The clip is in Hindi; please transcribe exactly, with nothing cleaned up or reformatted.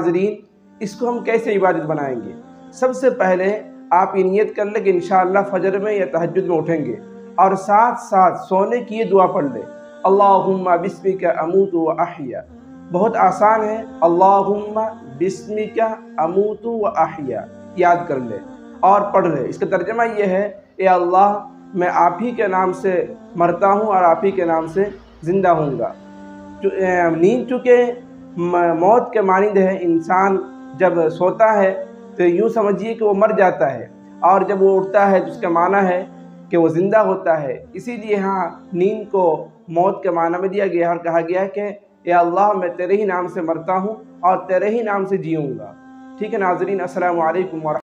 नाज़रीन, इसको हम कैसे इबादत बनाएंगे? सबसे पहले आप ये नियत कर लें कि इंशाअल्लाह फजर में या तहज्जुद में उठेंगे और साथ साथ सोने की ये दुआ पढ़ लें, अल्लाहुम्मा बिस्मिका अमूतु व अहया। बहुत आसान है, अल्लाहुम्मा बिस्मिका अमूतु व अहया, याद कर ले और पढ़ ले। इसका तर्जमा ये है, ए अल्लाह, मैं आप ही के नाम से मरता हूँ और आप ही के नाम से ज़िंदा हूँगा। नींद चूँकि मौत के मानिंद है, इंसान जब सोता है तो यूँ समझिए कि वो मर जाता है, और जब वो उठता है तो उसका माना है कि वो ज़िंदा होता है। इसीलिए यहाँ नींद को मौत के माना में दिया गया और कहा गया है कि या अल्लाह, मैं तेरे ही नाम से मरता हूँ और तेरे ही नाम से जीऊँगा। ठीक है नाज़रीन, अस्सलामु अलैकुम।